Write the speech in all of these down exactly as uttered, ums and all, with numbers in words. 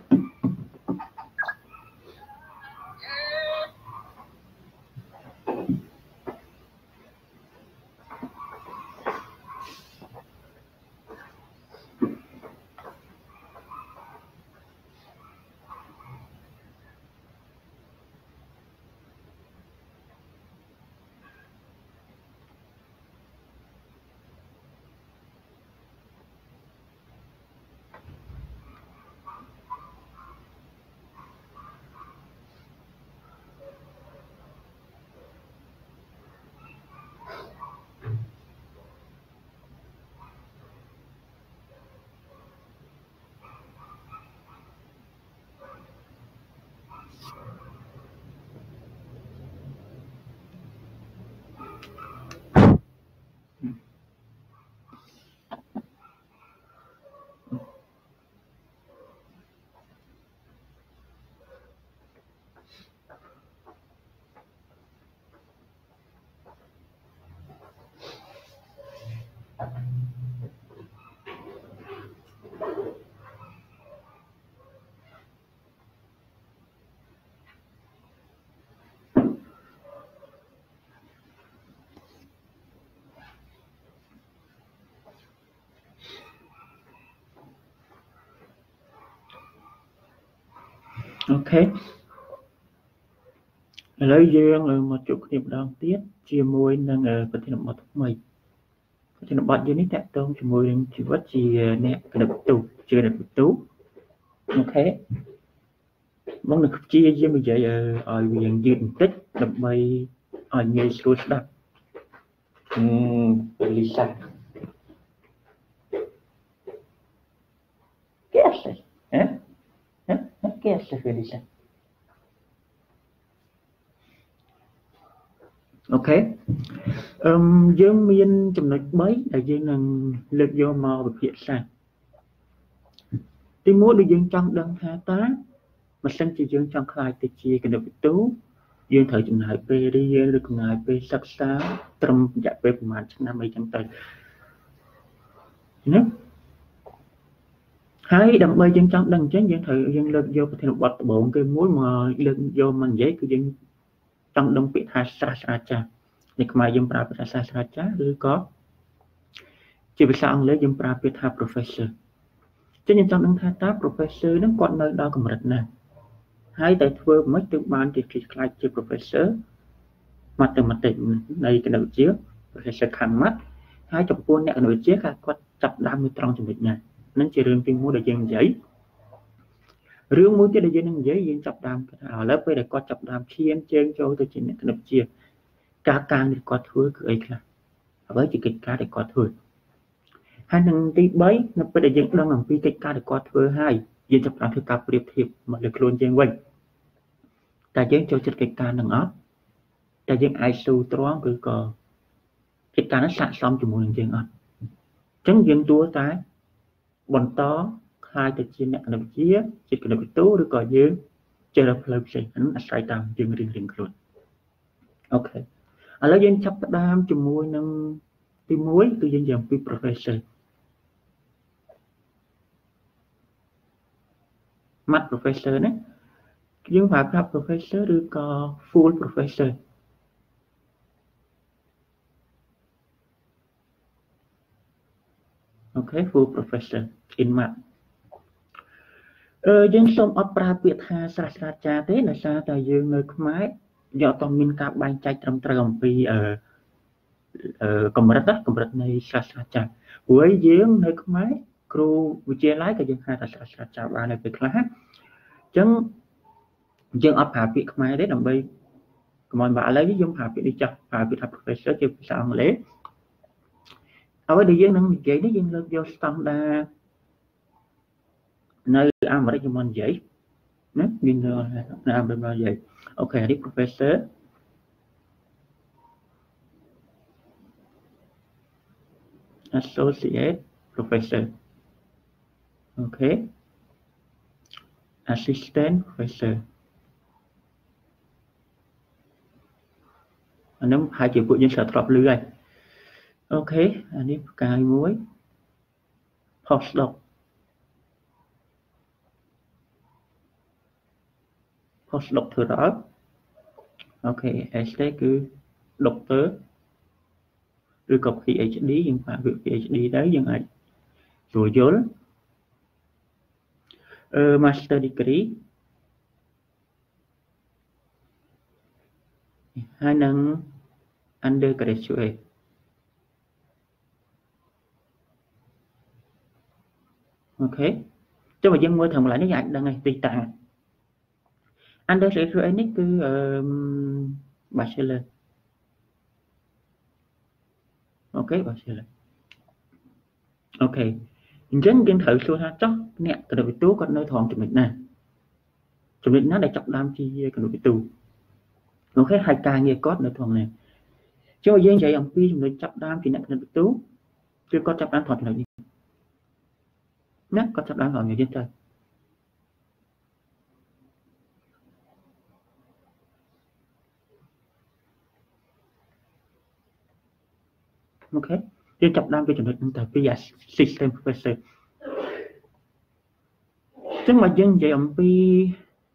ok lấy dương một chút điểm đáng tiếc chia môi năng ở phần thiên một mày cho nó bật dưới tẹt tông cho môi chỉ vắt chỉ nè cái đập tủ chưa đập tú ok mong được chia với bây giờ ở viện diện tích đập mây ở nghề số đập Lisa ¿qué haces? ¿Eh? ¿Eh? ¿Qué haces, Felisa? Ok um, dương miênចំណុច3ដែលយើងនឹងលើកយកមកវិភាគសាស្ត្រទីមួយដែលយើងចង់ដឹងថាតើបើសិនជាយើងចង់ខ្លាយទៅជាគណិតវិទូយើងត្រូវចំណាយពេលរៀនឬចំណាយពេលសិក្សាត្រឹមរយៈពេលប្រហែលឆ្នាំអីចឹងទៅណាហើយដើម្បីយើងចង់ដឹងអញ្ចឹងយើងត្រូវយើងលើកយកប្រធានបទដំបូងគេមួយមកលើកយកមកនិយាយគឺយើងចង់ដឹងពាក្យថាសាស្ត្រាចារ្យในខ្មែរយើងប្រើពាក្យថាសាស្ត្រាចារ្យឬក៏ជាភាសាអង់គ្លេសយើងប្រើពាក្យថា professor ចឹងយើងចង់ដឹងថាតើ professor ហ្នឹងគាត់នៅដល់កម្រិតណាហើយតែធ្វើមិនទើបបានជាខ្លាចជា professor mathematics នៃគណិតវិទ្យា professor ខាង math ហើយចំពោះអ្នកគណិតវិទ្យាគាត់ចាប់ដើមនៅត្រង់ចំណុចណាហ្នឹងជារឿងទីមួយដែលយើងនិយាយរឿងមួយទៀតដែលយើងនឹងនិយាយយើងចាប់ដើមថាឥឡូវពេលដែលគាត់ចាប់ដើមឈានជើងចូលទៅជាអ្នកគណិតវិទ្យាការការដែលគាត់ធ្វើគឺអីខ្លះអ្វីជាកិច្ចការដែលគាត់ធ្វើហើយនឹងទី3នៅពេលដែលយើងដឹងអំពីកិច្ចការដែលគាត់ធ្វើហើយយើងចាប់ផ្ដើមធ្វើការប្រៀបធៀបមកលើខ្លួនយើងវិញតែយើងចូលចិត្តកិច្ចការនឹងអត់តែយើងអាចស៊ូទ្រាំឬក៏កិច្ចការនោះស័ក្តិសមជាមួយនឹងយើងអត់អញ្ចឹងយើងទួតែបន្តខ្លាយទៅជាអ្នកគណិតវិទ្យាជាគណិតវិទូឬក៏យើងចេះរកផ្លូវផ្សេងហ្នឹងអាស្រ័យតាមយើងរៀងរៀងខ្លួនអូខេឥឡូវយើងចាប់ផ្ដើមជាមួយនឹងទីមួយគឺយើងនិយាយអំពី professor math professor ណាយើងប្រើប្រាស់ professor ឬក៏ full professorអូខេ full professor in math អឺយើងសូមអត់ប្រើពាក្យថាសាស្ត្រាចារ្យទេដោយសារតែយើងនៅខ្មែរយកអត់មានការបែងចែកត្រឹមត្រូវអំពីអឺកម្រិតកម្រិតនៃសាស្ត្រាចារ្យព្រោះយើងនៅខ្មែរគ្រូវិទ្យាល័យក៏យើងហៅថាសាស្ត្រាចារ្យបាននៅពេលខ្លះអញ្ចឹងយើងអត់ប្រើពាក្យខ្មែរទេដើម្បីកុំឲ្យបាក់ឥឡូវយើងប្រើពាក្យនេះចាស់ប្រើពាក្យថា professor ជាភាសាអង់គ្លេសអ្វីដែលយើងនឹងនិយាយនេះយើងលើកយកស្តង់ដារនៅអាមេរិកមកនិយាយណាមាននៅអាមេរិកមកនិយាយអូខេនេះ professor associate professor okay assistant professor អានោះហើយជាពួកយើងឆ្លងធ្លាប់លឺហើយអូខេអានេះផ្កាយមួយ postdoc postdoc thử đó ok S T cứ doctor rồi có PhD nhưng mà việc PhD đấy nhưng ai rồi dối uh, master degree hai năng undergraduate ok cho mà dân môi thầm lại nó dạy đang ngày tùy tạng undergraduate này cứ uh, bachelor ok bachelor ok dân dân thử xua ha chóc nè cái đầu tú còn nơi thòng cho mình nè cho mình nó để chọc đam chi cái đầu tú nó khác hai ca nghe cốt nơi thòng này cho dân dạy ông phi mình chọc đam thì nè cái đầu tú chưa có chọc đam thuật là gì nè có chọc đam hỏi người dân chơi ok dân chọc đam về chuẩn bị tại bây giờ system professor chứ mà dân dạy ông phi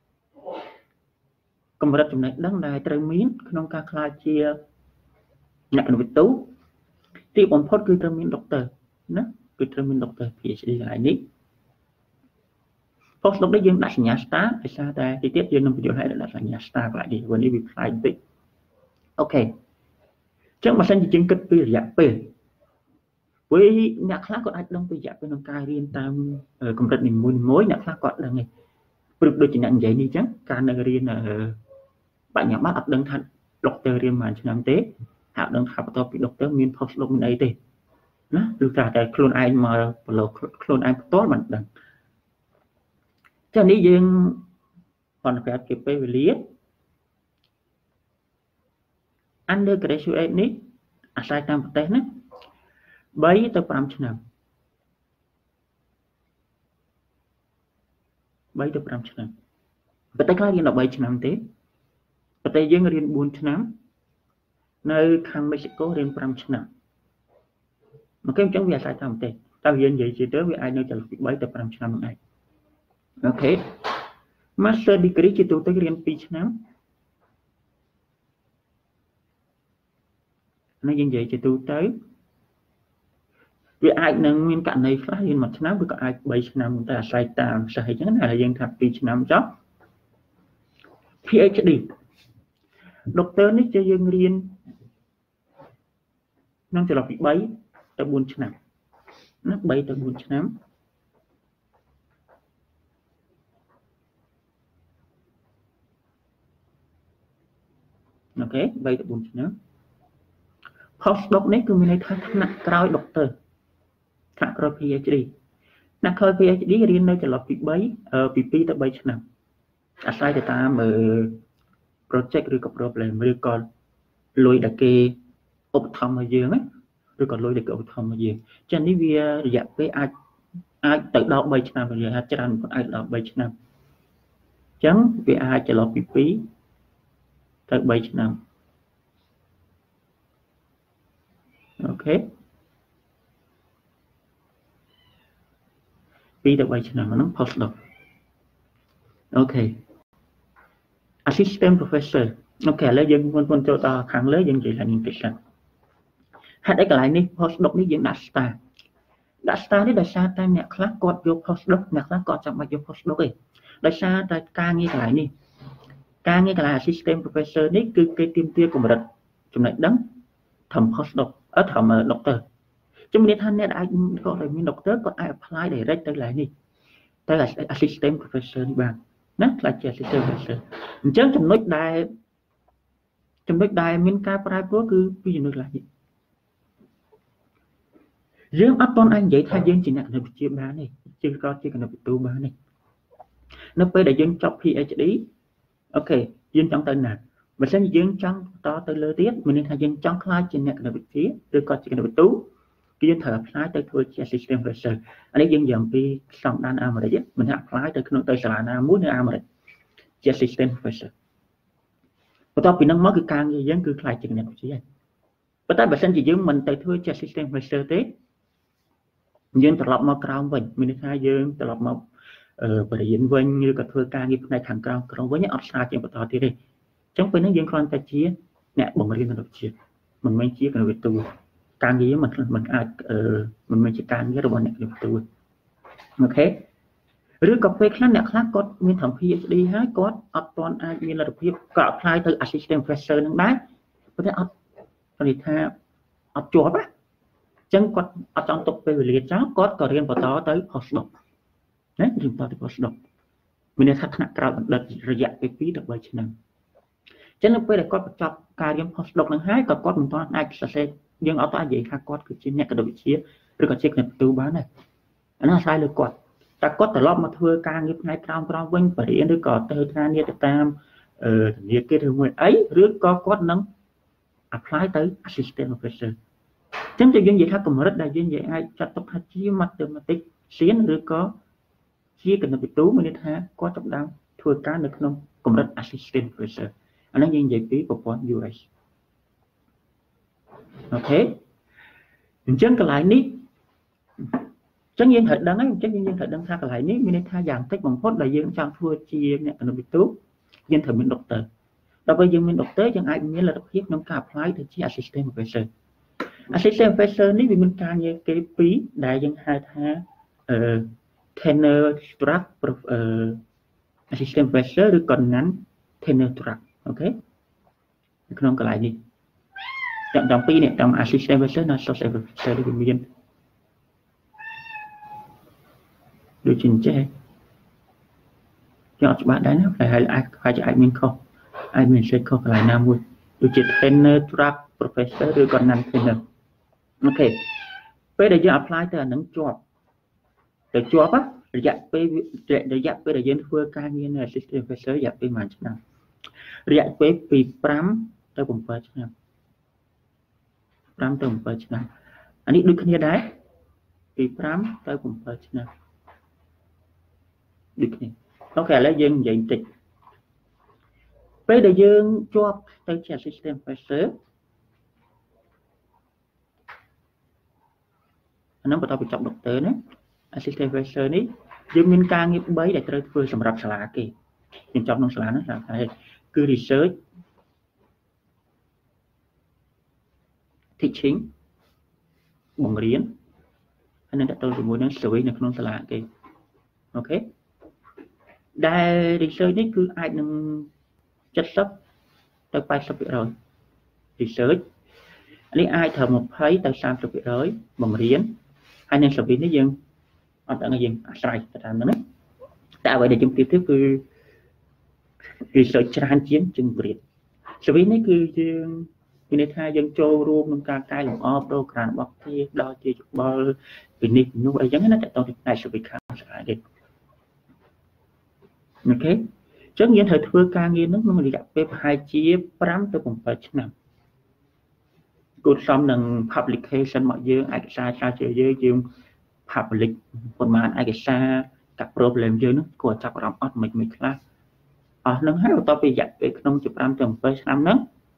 còn một trong này đáng là trời miến không ca khai chia nhạc nội tú thì bọn phốt cứ trời miến doctor nó cứ trời miến doctor PhD lại ní phốt lúc đấy dân đặt nhà star thì sao ta thì tiếp dân năm video hay là đặt nhà star lại đi vừa đi việc phải tích ok chứ mà xem chứng kết bây giờ về với nhạc khác còn ai đông bây giờ bên ông cai riêng tam ở công ty mình mối mối nhạc khác còn là này được được chỉ nhận vậy đi chắc ca nơi riêng là bạn nhạc mắt ập đơn thành doctor riêng mà cho năm tế hạ đơn học to bị doctor miên post lúc này thì nó được trả tại clone ai mà lầu clone ai tốt mà đằng cho nên riêng còn phải kịp về lý undergraduate ní à sai tam tế nó bấy tới năm năm bấy tới năm năm và tới cái gì là bảy năm tế và tới dân riêng bốn năm nơi khang Mexico riêng năm năm mà cái chẳng việc sai tam tế tao hiện vậy chỉ tới với ai nơi chờ bấy tới năm năm này ok master degree chỉ tu tới riêng hai năm nó như vậy chỉ tu tới vì ai nâng nguyên cả này phát hiện một năm với có ai bảy năm người ta sai tạm sai chẳng là dân thập hai năm đó PhD doctor này cho dân riêng năng cho là bị bảy tới bốn năm nó bảy tới bốn năm ok bảy tới bốn năm postdoc này cứ mình thấy nặng cao doctor thạc rồi PhD nặng khơi PhD riêng nơi cho là bị bảy ở bị pi tới bảy năm à sai người ta mở project rồi có problem rồi còn lôi đặc kê ốp thầm ở dưới ấy rồi còn lôi đặc kê ốp thầm ở dưới cho nên vì dạng với ai ai tự đọc bảy năm rồi hai trăm còn ai đọc bảy năm chẳng vì ai cho là bị phí tới bảy năm ok đi được bảy năm nó postdoc ok assistant professor ok lấy dân quân quân cho ta kháng lấy dân chỉ là những việc sao hãy đấy lại đi postdoc đi dân đặt star đặt star đi đặt xa ta nhạc khác cọt vô postdoc nhạc khác cọt trong bài vô postdoc ấy đặt xa ta ca nghe lại đi ca nghe lại assistant professor đấy cứ cái tiêm tia của một đợt trong này đắng thầm postdoc ở thầm doctor chúng mình thanh này đã có thể mình doctor có ai apply để rách tới lại đi tới là assistant professor đi bàn nó là chỉ assistant professor chứ trong nước đài trong nước đài mình ca private cứ ví dụ như là gì riêng áp con anh vậy thay dân chỉ nhận được chia ba này chưa có chưa cần được tu ba này nó bây để dân cho PhD ok dân trong tên nào mà sẽ dân trong to tới lơ tiết mình nên thay dân trong khai trên nhận được phía tôi có chỉ cần được tú cái dân thở apply tới thôi chỉ assistant professor anh ấy dân dòng đi xong đan am mà đấy mình apply tới cái tới sản nam muốn am mà đấy chỉ assistant professor và tao bị năng mất cái càng như dân cứ khai chỉ nhận được phía và tại bản thân chỉ dân mình tới thôi chỉ assistant professor thế dân tập lập mà cao mình mình thay dân tập lập mà បរិញ្ញាវិញឬក៏ធ្វើការងារផ្នែកខាងក្រៅក្រុងវិញអត់ស្រាជាបន្តទៀតទេអញ្ចឹងពេលហ្នឹងយើងគ្រាន់តែជាអ្នកបង្រៀនរបស់ជាតិមិនមែនជាគណិតវិទូការងារមិនមិនអាចមិនមែនជាការងាររបស់អ្នកគណិតវិទូអូខេឬក៏ពេលខ្លះអ្នកខ្លះគាត់មានធម្ម PhD ហើយគាត់អត់ទាន់អាចមានលទ្ធភាពក៏ apply ទៅ assistant professor នឹងដែរប៉ុន្តែអត់និយាយថាអត់ជាប់ណាអញ្ចឹងគាត់អត់ចង់ទុកពេលវេលាចោលគាត់ក៏រៀនបន្តទៅ postdoc ណារៀនបន្តទៅ postdoc មានន័យថាថ្នាក់ក្រោយបណ្ឌិតរយៈពេលពីរដល់បីឆ្នាំអញ្ចឹងនៅពេលដែលគាត់បញ្ចប់ការរៀន postdoc នឹងហើយក៏គាត់មិនទាន់អាចសរសេរយើងអត់អាចនិយាយថាគាត់គឺជាអ្នកគណិតវិទ្យាឬក៏ជាគណិតវិទូបានដែរអានោះអាស្រ័យលើគាត់តែគាត់ត្រឡប់មកធ្វើការងារផ្នែកក្រោមក្រោមវិញបរិញ្ញាឬក៏ទៅការងារទៅតាមអឺធនាគារឬមួយអីឬក៏គាត់នឹង apply ទៅ assistant professor អញ្ចឹងយើងនិយាយថាកម្រិតដែលយើងនិយាយអាចចាត់ទុកថាជា mathematician ឬក៏ជាគណិតវិទូមានន័យថាគាត់ចាប់ផ្ដើមធ្វើការនៅក្នុងកម្រិត assistant professor អានេះយើងនិយាយពីប្រព័ន្ធ U S អូខេអញ្ចឹងកន្លែងនេះអញ្ចឹងយើងត្រូវដឹងហើយអញ្ចឹងយើងត្រូវដឹងថាកន្លែងនេះមានន័យថាយ៉ាងតិចបំផុតដែលយើងចង់ធ្វើជាអ្នកគណិតវិទូយើងត្រូវមានដុកទ័រដល់ពេលយើងមានដុកទ័រយើងអាចមានលទ្ធភាពក្នុងការ apply ទៅជា assistant professor assistant professor នេះវាមានការងារគេពីរដែលយើងហៅថាអឺ tenure track អឺ assistant professor ឬក៏ non tenure track អូខេនៅក្នុងកន្លែងនេះទាំងទាំងពីរនេះទាំង assistant professor និង associate professor វាមានដូចជាចេះខ្ញុំអត់ច្បាស់ដែរណាតែហើយអាចអាចអាចមានខុសអាចមានសេចខុសកន្លែងណាមួយដូចជា tenure track professor ឬក៏ non tenure អូខេពេលដែលយើង apply ទៅអានឹងជាប់ទៅជាប់រយៈពេលរយៈពេលដែលយើងធ្វើការងារនៅ assistant professor រយៈពេលប្រហែលឆ្នាំរយៈពេលពីប្រាំទៅbảyឆ្នាំប្រាំទៅbảyឆ្នាំអានេះដូចគ្នាដែរពីប្រាំទៅbảyឆ្នាំដូចគ្នាអូខេឥឡូវយើងនិយាយបន្តិចពេលដែលយើងជាប់ទៅជា assistant professor អានោះបន្ទាប់ពីចប់ doctor ណា assistant professor នេះយើងមានការងារបីដែលត្រូវធ្វើសម្រាប់សាលាគេយើងចប់ក្នុងសាលាហ្នឹងសាលាគឺ research teaching បង្រៀនហើយនឹងតទៅជាមួយនឹង survey នៅក្នុងសាលាគេអូខេដែល research នេះគឺអាចនឹង70ទៅ80% research នេះអាចត្រឹម20ទៅ30% បង្រៀនហើយនឹង survey នេះយើងអត់ដឹងយើងអាស្រ័យទៅតាមហ្នឹងណាតែអ្វីដែលយើងប្រៀបធៀបគឺ research ច្រើនជាងជាងបង្រៀន survey នេះគឺយើងមានន័យថាយើងចូលរួមក្នុងការកែលម្អ program របស់គេដល់ជាយោបល់ពីនេះពីនោះអីចឹងណាតើតទៅផ្នែក survey ខាងស្រាយទេអូខេអញ្ចឹងយើងត្រូវធ្វើការងារហ្នឹងក្នុងរយៈពេលប្រហែលជាប្រាំទៅbảyឆ្នាំគួរសមនឹង publication របស់យើងឯកសារច្រើនជាយើងយើង public ប្រមាណឯកសារកាត់ problem យើងហ្នឹងគួរចាប់អារម្មណ៍អត់មិនមិនខ្លះអស់ហ្នឹងហើយបន្ទាប់ពីរយៈពេលក្នុងជាប្រាំទៅbảyឆ្នាំហ្នឹង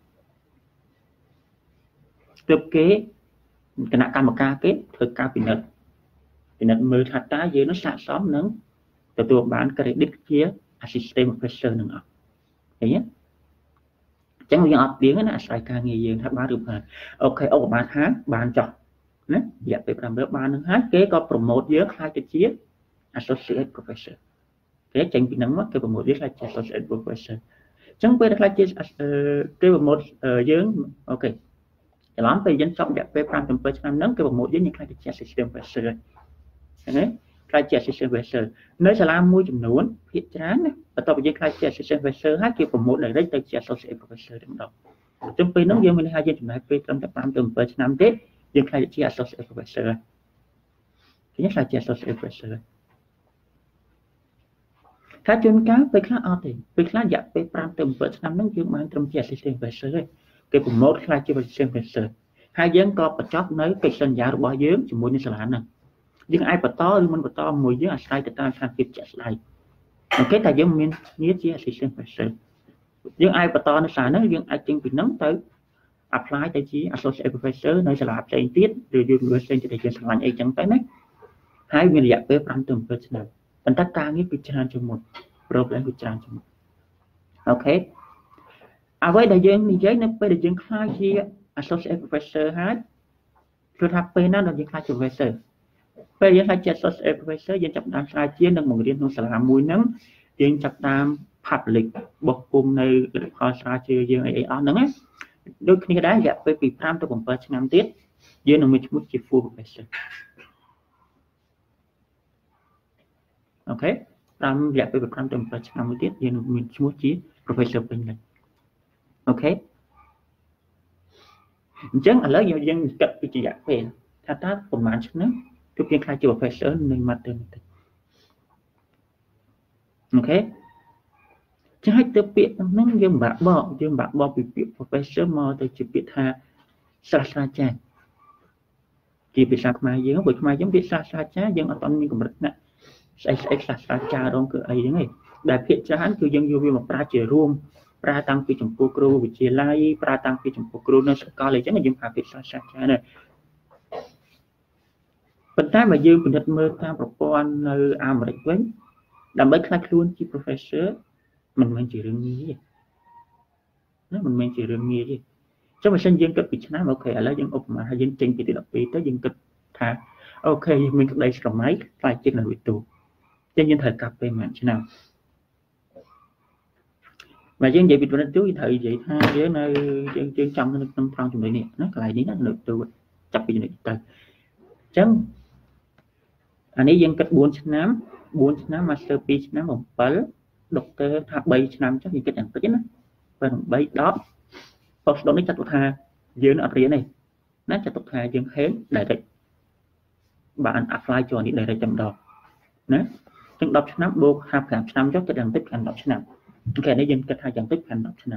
ទើបគេគណៈកម្មការគេធ្វើការពិនិត្យពិនិត្យមើលថាតើយើងនឹងស័ក្តិសមនឹងទទួលបាន credit ជា assistant professor នឹងអត់ឃើញទេអញ្ចឹងយើងអត់ទៀងណាអាស្រ័យការងារយើងថាបានឬបានអូខេអូបានថាបានចោះណារយៈពេលប្រាំរយបាននឹងហើយគេក៏ promote យើងខ្លាចទៅជា associate professor គេចេញពីហ្នឹងមកគេ promote យើងខ្លាចជា associate professor អញ្ចឹងពេលដែលខ្លាចជាគេ promote យើងអូខេច្រឡំពេលយើងចប់រយៈពេលប្រាំទៅbảyឆ្នាំហ្នឹងគេ promote យើងយើងខ្លាចទៅជា assistant professor ហ្នឹងហើយខ្លាចជា assistant professor នៅសាលាមួយចំនួនភាគច្រើនណាបន្ទាប់ពីយើងខ្លាចជា assistant professor ហើយគេ promote direct ទៅជា associate professor តែម្ដងអញ្ចឹងពេលហ្នឹងយើងមានថាយើងចំណាយពេលត្រឹមតែប្រាំទៅbảyឆ្នាំទេយើងខ្លាចជា associate professor ឃើញខ្លាចជា associate professor ថាជួនកាលពេលខ្លះអត់ទេពេលខ្លះរយៈពេលប្រាំទៅbảyឆ្នាំហ្នឹងយើងបានត្រឹមជា assistant professor ទេគេ promote ខ្លាចជា assistant professor ហើយយើងក៏បញ្ចប់នៅកិច្ចសន្យារបស់យើងជាមួយនឹងសាលាហ្នឹងយើងអាចបន្តឬមិនបន្តមួយយើងអាស្រ័យទៅតាមស្ថានភាពជាក់ស្ដែងអូខេតែយើងមានងារជា assistant professor យើងអាចបន្តនៅសាលាហ្នឹងយើងអាចចេញពីហ្នឹងទៅ apply ទៅជា associate professor នៅសាលាផ្សេងទៀតឬ university ដែលយើងឆ្លាញ់អីចឹងទៅណាហើយមានរយៈពេលប្រាំទៅbảyឆ្នាំប៉ុន្តែការងារគឺច្រើនជាងមុន problem គឺច្រើនជាងមុនអូខេអ្វីដែលយើងនិយាយនៅពេលដែលយើងខ្លាចជា associate professor ហើយគឺថាពេលណាដែលយើងខ្លាចជា professor ពេលយើងខ្លាចជា associate professor យើងចាប់តាមស្រាវជ្រាវនិងបង្រៀនក្នុងសាលាមួយហ្នឹងយើងចាប់តាម public បោះពុំនៅលទ្ធផលស្រាវជ្រាវយើងអីអីអស់ហ្នឹងណាដូចគ្នាដែររយៈពេលពី5ទៅ7ឆ្នាំទៀតយើងនឹងមានឈ្មោះជា full professor អូខេតាមរយៈពេល5ទៅ7ឆ្នាំមួយទៀតយើងនឹងមានឈ្មោះជា professor ពេញលេញអូខេអញ្ចឹងឥឡូវយើងគិតពីរយៈពេលថាតើប្រហែលឆ្នាំគឺយើងខ្លាចជា professor នៃ mathematics អូខេចាស់ទៅពាក្យហ្នឹងយើងបាក់បកយើងបាក់បកពីពាក្យ professor មកទៅជាពាក្យថាសាស្ត្រាចារ្យជាភាសាខ្មែរយើងបើខ្មែរយើងពាក្យសាស្ត្រាចារ្យយើងអត់ទាន់មានកម្រិតណាស្អីស្អីសាស្ត្រាចារ្យរងគឺអីហ្នឹងឯងដែលភាគច្រើនគឺយើងយកវាមកប្រើជារួមប្រើតាំងពីចំពោះគ្រូវិទ្យាល័យប្រើតាំងពីចំពោះគ្រូនៅសាកលអីចឹងយើងប្រើពាក្យសាស្ត្រាចារ្យដែរប៉ុន្តែបើយើងពិនិត្យមើលតាមប្រព័ន្ធនៅអាមេរិកវិញដើម្បីខ្លាចខ្លួនជា professor មិនមែនជារឿងងាយទេណាមិនមែនជារឿងងាយទេចុះបើសិនយើងគិតពីឆ្នាំអូខេឥឡូវយើងឧបមាថាយើងចេញពីទី12ទៅយើងគិតថាអូខេយើងមានក្តីស្រមៃខ្លាចជានៅវិទូចឹងយើងត្រូវកាប់ពេលមួយឆ្នាំបើយើងនិយាយពីវិទូយើងត្រូវនិយាយថាយើងនៅយើងយើងចង់នៅក្នុងត្រង់ចំណុចនេះណាកន្លែងនេះណានៅវិទូចាប់ពីចំណុចទៅអញ្ចឹងអានេះយើងគិត4ឆ្នាំ4ឆ្នាំ master 2ឆ្នាំ7 doctor ថា3ឆ្នាំចុះយើងគិតយ៉ាងតិចណាបើ8 10 postdoc នេះចាត់ទុកថាយើងអត់រៀនទេណាចាត់ទុកថាយើងហេង direct បាន apply ចូលនេះ direct តែម្ដងណាអញ្ចឹង10ឆ្នាំបូកហាប់5ឆ្នាំចុះគិតយ៉ាងតិច10ឆ្នាំអូខេនេះយើងគិតថាយ៉ាងតិច10ឆ្នាំ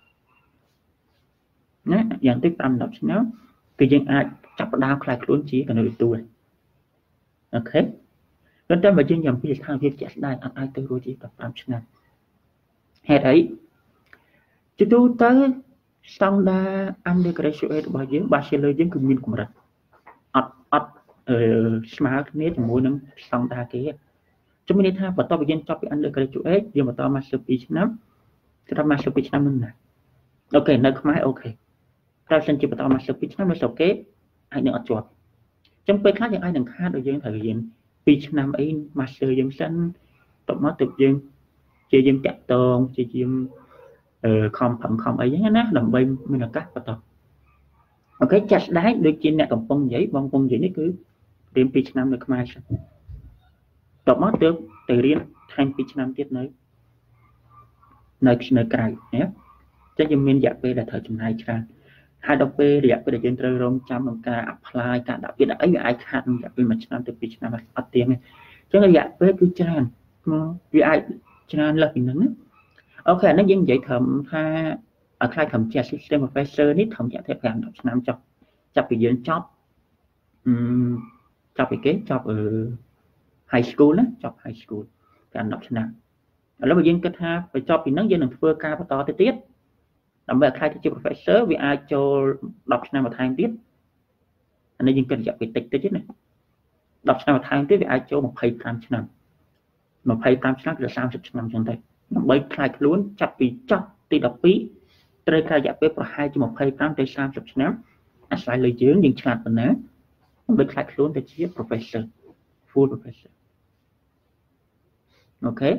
ណាយ៉ាងតិច5 10ឆ្នាំគឺយើងអាចចាប់ផ្ដើមខ្លាយខ្លួនជាកណ្ដាលវិទូហើយអូខេប៉ុន្តែបើយើងយ៉ាងពីស្ថានភាពជាក់ស្ដែងអត់អាចទៅរួចជា15ឆ្នាំហេតុអីជាទូទៅស្តង់ដារ undergraduate របស់យើង bachelor យើងគឺមានកម្រិតអត់អត់អឺស្មើគ្នាជាមួយនឹងស្តង់ដារគេជំនឿថាបន្ទាប់ពីយើងចប់ពី undergraduate យើងបន្ត master 2ឆ្នាំគឺថា master 2ឆ្នាំនឹងណាអូខេនៅខ្មែរអូខេតែសិនជាបន្ត master 2ឆ្នាំនៅស្រុកគេអាចនឹងអត់ជាប់អញ្ចឹងពេលខ្លះយើងអាចនឹងខាតដល់យើងត្រូវរៀន2ឆ្នាំអី master យើងសិនតមកទៅយើងជាយើងតាក់តងជាយើងអឺខំខំអីហ្នឹងណាដើម្បីមានឱកាសបន្តអូខេចាស់ស្ដែងដូចជាអ្នកកំពុងនិយាយបងកំពុងនិយាយនេះគឺរៀន2ឆ្នាំនៅខ្មែរសិនតមកទៅទៅរៀនថែម2ឆ្នាំទៀតនៅនៅនៅក្រៅណាចឹងយើងមានរយៈពេលដែលត្រូវចំណាយច្រើនហើយដល់ពេលរយៈពេលដែលយើងត្រូវរងចាំក្នុងការ apply ការដាក់ពាក្យដាក់អីវាអាចខាតរយៈពេល1ឆ្នាំទៅ2ឆ្នាំអត់ទៀងទេអញ្ចឹងរយៈពេលគឺច្រើនវាអាចច្រើនលើសពីហ្នឹងណាអូខេអានេះយើងនិយាយត្រឹមថាឲ្យខ្លាចត្រឹមជា assistant professor នេះត្រឹមរយៈពេល5 10ឆ្នាំចុះចាប់ពីយើងចប់អឺចាប់ពីគេចប់អឺ high school ណាចប់ high school 5 10ឆ្នាំឥឡូវបើយើងគិតថាបញ្ចប់ពីហ្នឹងយើងនឹងធ្វើការបន្តទៅទៀតដើម្បីឲ្យខ្លាចទៅជា professor វាអាចចូល10ឆ្នាំបន្ថែមទៀតអានេះយើងគិតរយៈពេលតិចតិចទេណា10ឆ្នាំបន្ថែមទៀតវាអាចចូល25ឆ្នាំ25ឆ្នាំគឺ30ឆ្នាំចឹងទៅដើម្បីខ្លាចខ្លួនចាប់ពីចប់ទី12ត្រូវការរយៈពេលប្រហែលជា25ទៅ30ឆ្នាំអាស្រ័យលើយើងយើងឆ្លាតប៉ុណ្ណាដើម្បីខ្លាចខ្លួនទៅជា professor full professor អូខេ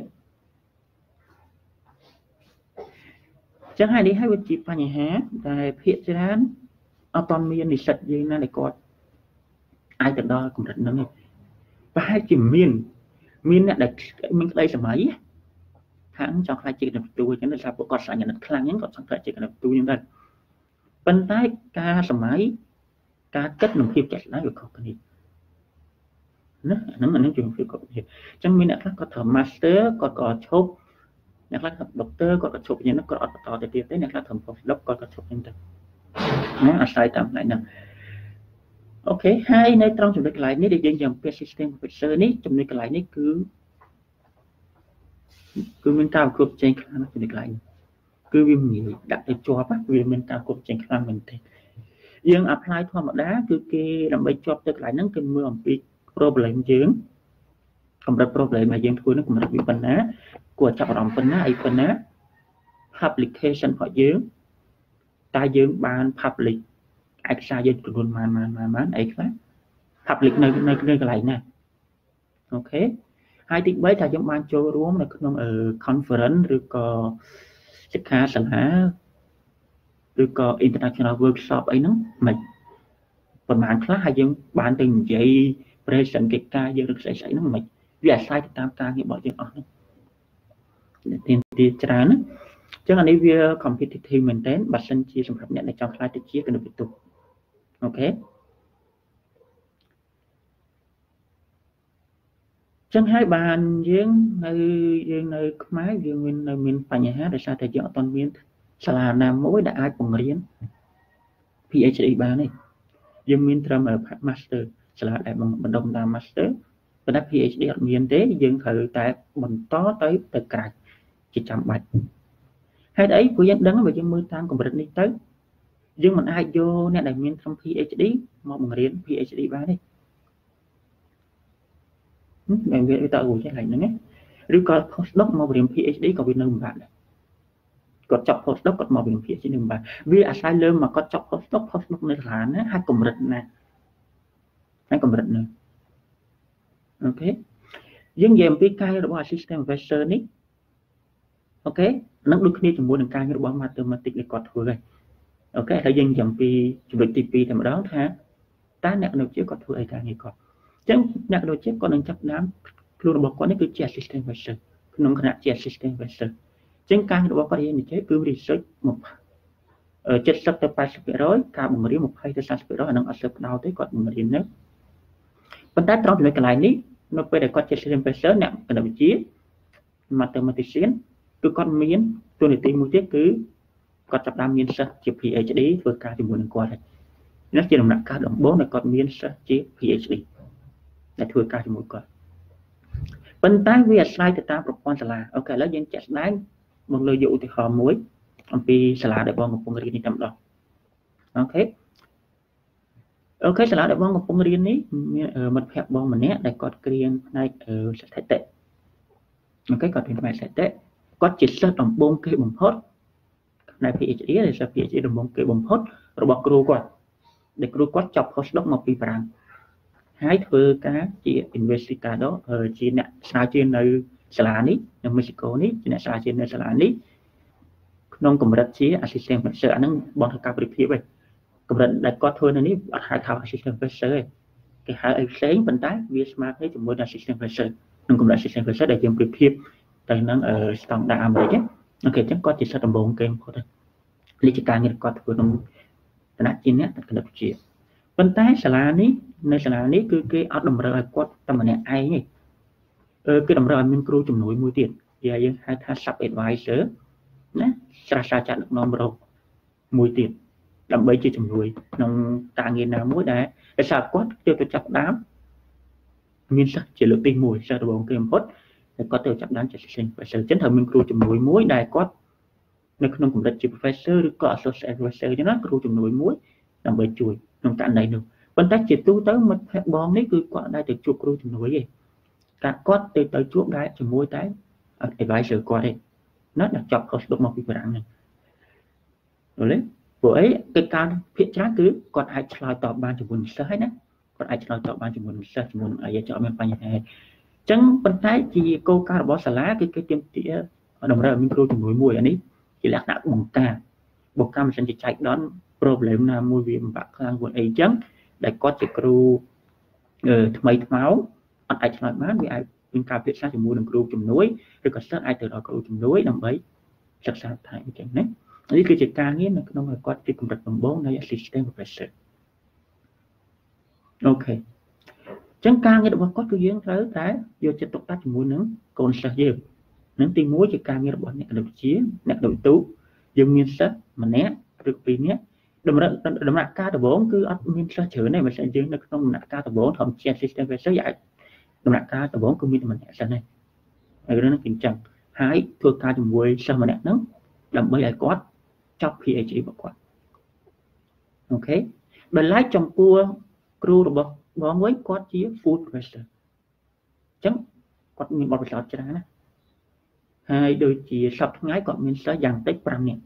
ចឹងហើយនេះហើយវាជាបញ្ហាដែលភាគច្រើនអត់ទាន់មាននិស្សិតយើងណាដែលគាត់អាចទៅដល់កម្រិតហ្នឹងទេប្រហែលជាមានមានអ្នកដែលមានក្តីសម័យខាងចង់ខ្លាចជាកណ្ដាលផ្ទួយចឹងដោយសារពួកគាត់ស្អាតញ៉ាំខ្លាំងហ្នឹងគាត់ចង់ខ្លាចជាកណ្ដាលផ្ទួយចឹងដែរប៉ុន្តែការសម័យការគិតនិងភាពជាក់ស្ដែងវាខុសគ្នាណាហ្នឹងអានឹងជាភាពខុសគ្នាចឹងមានអ្នកខ្លះគាត់ធ្វើ master គាត់ក៏ឈប់អ្នកខ្លះធ្វើ doctor គាត់ក៏ឈប់យ៉ាងហ្នឹងគាត់អត់បន្តទៅទៀតទេអ្នកខ្លះធ្វើ postdoc គាត់ក៏ឈប់ចឹងទៅណាអាស្រ័យតាមផ្នែកហ្នឹងអូខេហើយនៅត្រង់ចំណុចកន្លែងនេះដែលយើងយ៉ាងពី system professor នេះចំណុចកន្លែងនេះគឺគឺមានការគ្រប់គ្រងខ្លាំងណាស់ចំណុចកន្លែងគឺវាងាយដាក់ទៅជាប់វាមានការគ្រប់គ្រងខ្លាំងមែនទេយើង apply ធម្មតាគឺគេដើម្បីជាប់ទៅកន្លែងហ្នឹងគឺមើលអំពី problem យើងកម្រិត problem ដែលយើងធ្វើនោះកម្រិតវាប៉ុណ្ណាគួរចាប់អារម្មណ៍ប៉ុណ្ណាអីប៉ុណ្ណា application របស់យើងតើយើងបាន public ឯកសារយើងចំនួនប៉ុន្មានប៉ុន្មានអីខ្លះ public នៅនៅកន្លែងណាអូខេហើយទី3ថាយើងបានចូលរួមនៅក្នុង conference ឬក៏សិក្ខាសាលាឬក៏ international workshop អីហ្នឹងមិនប៉ុន្មានខ្លះហើយយើងបានទៅនិយាយ present កិច្ចការយើងឬស្អីស្អីហ្នឹងមិនវាអាស្រ័យទៅតាមការងាររបស់យើងអស់ហ្នឹងទីទីច្រើនណាអញ្ចឹងអានេះវា competitive មែនតើបើសិនជាសម្រាប់អ្នកដែលចង់ខ្លាចទៅជាគណិតវិទ្យាអូខេចឹងហើយបានយើងនៅយើងនៅខ្មែរយើងមាននៅមានបញ្ហាដោយសារតែយើងអត់ទាន់មានសាលាណាមួយដែលអាចបង្រៀន PhD បានទេយើងមានត្រឹម Master សាលាដែលបណ្ដុំតាម Master ប៉ុន្តែ PhD អត់មានទេយើងត្រូវតែបន្តទៅទៅក្រៅជាចាំបាច់ហេតុអីព្រោះយើងដឹងបើយើងមើលតាមកម្រិតនេះទៅយើងមិនអាចយកអ្នកដែលមានត្រឹម PhD មកបង្រៀន PhD បានទេតែវាទៅរួចហើយហ្នឹងណាឬក៏ postdoc មកបង្រៀន PhD ក៏វានៅមិនបានដែរគាត់ចប់ postdoc គាត់មកបង្រៀន PhD នៅមិនបានវាអាស្រ័យលើមកគាត់ចប់ postdoc postdoc នៅសាលាណាហើយកម្រិតណាហើយកម្រិតណាអូខេយើងនិយាយអំពីការងាររបស់ assistant professor នេះអូខេនឹងដូចគ្នាជាមួយនឹងការងាររបស់ mathematics ដែលគាត់ធ្វើហើយអូខេហើយយើងនិយាយអំពីចំណុចទី2តែម្ដងថាតើអ្នកគណិតវិទ្យាគាត់ធ្វើអីការងារគាត់អញ្ចឹងអ្នកគណិតវិទ្យាគាត់នឹងចាប់ដើមខ្លួនរបស់គាត់នេះគឺជា assistant professor ក្នុងគណៈជា assistant professor អញ្ចឹងការងាររបស់គាត់រៀននិយាយគឺ research 70ទៅ 80% ការបង្រៀន 20ទៅ 40% អានឹងអត់សូវផ្ដោតទេគាត់បង្រៀននៅប៉ុន្តែត្រង់ចំណុចកន្លែងនេះនៅពេលដែលគាត់ជា assistant professor អ្នកគណិតវិទ្យា mathematician គឺគាត់មានតួនាទីមួយទៀតគឺគាត់ចាប់បានមានសិស្សជា PhD ធ្វើការជាមួយនឹងគាត់ហើយនេះជាដំណាក់កាលដំបូងដែលគាត់មានសិស្សជា PhD ដែលធ្វើការជាមួយគាត់ប៉ុន្តែវាអាស្រ័យទៅតាមប្រព័ន្ធសាលាអូខេឥឡូវយើងចាក់ស្ដែងមកលើយកឧទាហរណ៍មួយអំពីសាលាដែលបងកំពុងរៀននេះតែម្ដងអូខេអូខេសាលាដែលបងកំពុងរៀននេះមានមិត្តភ័ក្តិបងម្នាក់ដែលគាត់គ្រានផ្នែកស្ថិតិអូខេគាត់រៀនផ្នែកស្ថិតិគាត់ជាសិស្សដំបូងគេបំផុតផ្នែក PhD ដែលសិស្ស PhD ដំបូងគេបំផុតរបស់គ្រូគាត់ដែលគ្រូគាត់ចប់ postdoc មកពីបារាំងហើយធ្វើការជា investigator ជាអ្នកស្រាវជ្រាវនៅសាលានេះនៅ Mexico នេះជាអ្នកស្រាវជ្រាវនៅសាលានេះក្នុងកម្រិតជា assistant professor អាហ្នឹងបងធ្វើការប្រៀបធៀបឯងកម្រិតដែលគាត់ធ្វើនៅនេះអត់ហៅថា assistant professor ទេគេហៅអីផ្សេងប៉ុន្តែវាស្មើគ្នាជាមួយនឹង assistant professor ក្នុងកម្រិត assistant professor ដែលយើងប្រៀបធៀបទៅនឹងស្តង់ដារអាមេរិកអូខេអញ្ចឹងគាត់ជាសិស្សដំបូងគេបំផុតហើយនេះជាការងារគាត់ធ្វើក្នុងឋានៈជាអ្នកគណិតវិទ្យាប៉ុន្តែសាលានេះនៅសាលានេះគឺគេអត់តម្រូវឲ្យគាត់តែម្នាក់ឯងទេគឺតម្រូវឲ្យមានគ្រូជំនួយមួយទៀតដែលយើងហៅថា sub advisor ណាសាស្ត្រាចារ្យដឹកនាំរកមួយទៀតដើម្បីជាជំនួយក្នុងការងារណាមួយដែលដោយសារគាត់ទៅទៅចាប់ដើមមានសិស្សជាលើកទី1សិស្សដំបូងគេបំផុតតែគាត់ទៅចាប់ដើមជា assistant professor ចឹងត្រូវមានគ្រូជំនួយមួយដែលគាត់នៅក្នុងកម្រិតជា professor ឬក៏ associate professor ចឹងណាគ្រូជំនួយមួយដើម្បីជួយក្នុងករណីនោះប៉ុន្តែជាទូទៅមិត្តភក្តិបងនេះគឺគាត់ដែរទៅជួបគ្រូជំនួយទេតែគាត់ទៅទៅជួបដែរជាមួយតែ advisor គាត់ទេណាដែលចប់ postdoc មកពីបារាំងហ្នឹងយល់ទេព្រោះអីកិច្ចការភាគច្រើនគឺគាត់អាចឆ្លើយតបបានជាមួយនឹងសិស្សហើយណាគាត់អាចឆ្លើយតបបានជាមួយនឹងសិស្សជាមួយនឹងអីចោលមានបញ្ហាអញ្ចឹងប៉ុន្តែជាគោលការណ៍របស់សាលាគឺគេទាមទារតម្រូវឲ្យមានគ្រូជំនួយមួយអានេះជាលក្ខណៈបង្ការបង្ការមិនសិនជាចែកដន់ problem ណាមួយវាពិបាកខ្លាំងខ្លួនអីអញ្ចឹងដែលគាត់ជាគ្រូថ្មីថ្មោងអត់អាចឆ្លើយបានវាអាចមានការពិភាក្សាជាមួយនឹងគ្រូជំនួយឬក៏សិស្សអាចទៅដល់គ្រូជំនួយដើម្បីសិក្សាថែមអញ្ចឹងណានេះគឺជាការងារនៅក្នុងគាត់ជាកម្រិតដំបូងនៃ assistant professor អូខេអញ្ចឹងការងាររបស់គាត់គឺយើងត្រូវតែយកចិត្តទុកដាក់ជាមួយនឹងកូនសិស្សយើងនឹងទី1ជាការងាររបស់អ្នកគណិតវិទ្យាអ្នកគណិតវិទូយើងមានសិស្សម្នាក់ឬពីរនាក់ដំណាក់ដំណាក់កាលដំបូងគឺអត់មានសិស្សច្រើនទេមិនស្អីយើងនៅក្នុងដំណាក់កាលដំបូងធម្មជា assistant professor អាចដំណាក់កាលដំបូងគឺមានតែម្នាក់សិនទេហើយរឿងហ្នឹងគឺអញ្ចឹងហើយធ្វើការជាមួយសិស្សម្នាក់ហ្នឹងដើម្បីឲ្យគាត់ចប់ PhD របស់គាត់អូខេដោយឡែកចំពោះគ្រូរបស់បងវិញគាត់ជា full professor អញ្ចឹងគាត់មានបទពិសោធន៍ច្រើនណាហើយដូចជាសប្តាហ៍ថ្ងៃគាត់មានសិស្សយ៉ាងតិច5នាក់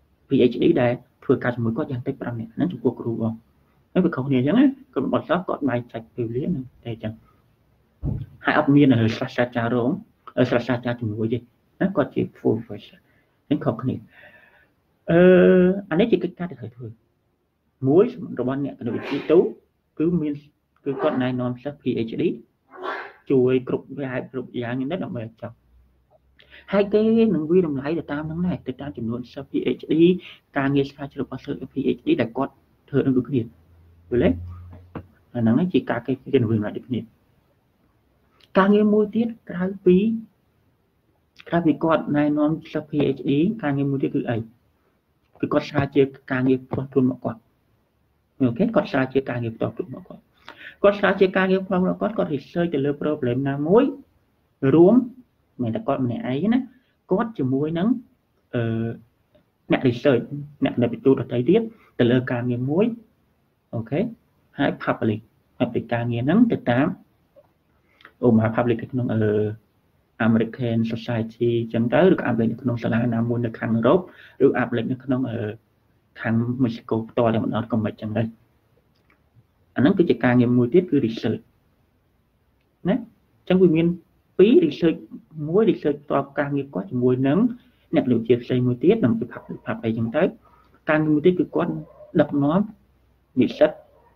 PhD ដែលធ្វើការជាមួយគាត់យ៉ាងតិច5នាក់ហ្នឹងចំពោះគ្រូបងហើយវាខុសគ្នាអញ្ចឹងណាគាត់បទពិសោធន៍គាត់បែងចែកពេលវេលាហ្នឹងតែអញ្ចឹងហើយអត់មានសាស្ត្រាចារ្យរងសាស្ត្រាចារ្យជំនួយទេណាគាត់ជា full professor ហ្នឹងខុសគ្នាអឺអានេះជាកិច្ចការដែលត្រូវធ្វើមួយរបស់អ្នកគណិតវិទ្យាទូគឺមានគឺគាត់ណែនាំសិស្ស PhD ជួយគ្រប់យ៉ាងគ្រប់យ៉ាងនេះដើម្បីឲ្យចប់ហើយគេនឹងវាតម្លៃទៅតាមហ្នឹងដែរទៅតាមចំនួនសិស្ស PhD ការងារស្រាវជ្រាវរបស់សិស្ស PhD ដែលគាត់ធ្វើនឹងដូចគ្នាយល់ទេអាហ្នឹងជាការគេគេនឹងវាតម្លៃដូចគ្នាការងារមួយទៀតក្រៅពីក្រៅពីគាត់ណែនាំសិស្ស PhD ការងារមួយទៀតគឺអីគឺគាត់ស្រាវជ្រាវការងារផ្ទាល់ខ្លួនមកគាត់អូខេគាត់ស្រាវជ្រាវការងារផ្ទាល់ខ្លួនមកគាត់គាត់ស្រាវជ្រាវការងារផ្ទាល់ខ្លួនគាត់គាត់ research ទៅលើ problem ណាមួយរួមមិនតែគាត់ម្នាក់ឯងណាគាត់ជាមួយនឹងអឺអ្នក research អ្នកដែលបន្ទូដទៃទៀតទៅលើការងារមួយអូខេហើយ public public ការងារហ្នឹងទៅតាមអូមក public នៅក្នុងអឺ American Society ចឹងទៅឬក៏ public នៅក្នុងសាលាណាមួយនៅខាងអឺរ៉ុបឬ public នៅក្នុងអឺខាងមេស៊ីកូផ្ទាល់តែម្ដងក៏មិនចឹងដែរអាហ្នឹងគឺជាការងារមួយទៀតគឺ research ណាអញ្ចឹងវាមានពីរ research មួយ research ផ្ទាល់ការងារគាត់ជាមួយនឹងអ្នកវិទ្យាផ្សេងមួយទៀតដើម្បីផាប់ផាប់អីចឹងទៅការងារមួយទៀតគឺគាត់ដឹកនាំនិស្សិត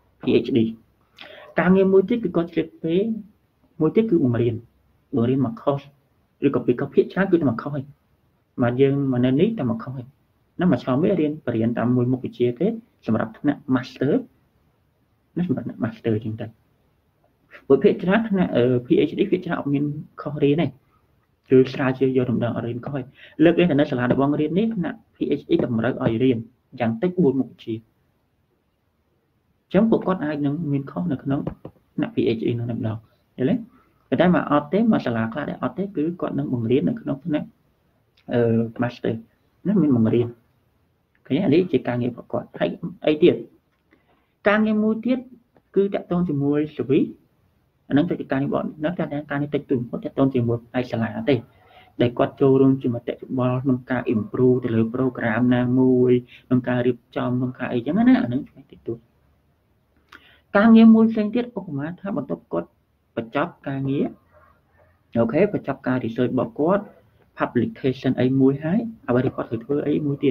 PhD ការងារមួយទៀតគឺគាត់ជ្រាបពេលមួយទៀតគឺបង្រៀនបង្រៀនមក course ឬក៏ពីក៏ភាគច្រើនគឺតែមក course ហើយមកយើងមកនៅនេះតែមក course ហើយណាមកឆោមវារៀនបរិញ្ញាតាមមួយមុខវិជ្ជាទេសម្រាប់ថ្នាក់ master ណាសម្រាប់ថ្នាក់ master ចឹងទៅព្រោះភាគច្រើនថ្នាក់ PhD ភាគច្រើនអត់មានខុសរៀនទេគឺស្រាវជ្រាវយកដំណឹងអត់រៀនខុសហើយលើកនេះនៅសាលារបស់រៀននេះថ្នាក់ PhD តម្រូវឲ្យរៀនយ៉ាងតិចបួនមុខវិជ្ជាអញ្ចឹងពួកគាត់អាចនឹងមានខុសនៅក្នុងថ្នាក់ PhD នឹងតែម្ដងយល់ទេតែមកអត់ទេមកសាលាខ្លះដែលអត់ទេគឺគាត់នឹងបង្រៀននៅក្នុងថ្នាក់អឺ master ណាមានបង្រៀនឃើញអានេះជាការងាររបស់គាត់ហើយអីទៀតការងារមួយទៀតគឺតាក់ទងជាមួយ service អានឹងទៅជាការងារបងនៅតែការងារតិចតួចបំផុតតាក់ទងជាមួយផ្នែកសាលាទេដែលគាត់ចូលរួមជាមតិយោបល់ក្នុងការ improve ទៅលើ program ណាមួយក្នុងការរៀបចំក្នុងការអីចឹងណាអានឹងផ្នែកតិចតួចការងារមួយផ្សេងទៀតឧបមាថាបន្ទាប់គាត់បញ្ចប់ការងារអូខេបញ្ចប់ការ research របស់គាត់ publication អីមួយហើយអ្វីដែលគាត់ត្រូវធ្វើអីមួយទៀត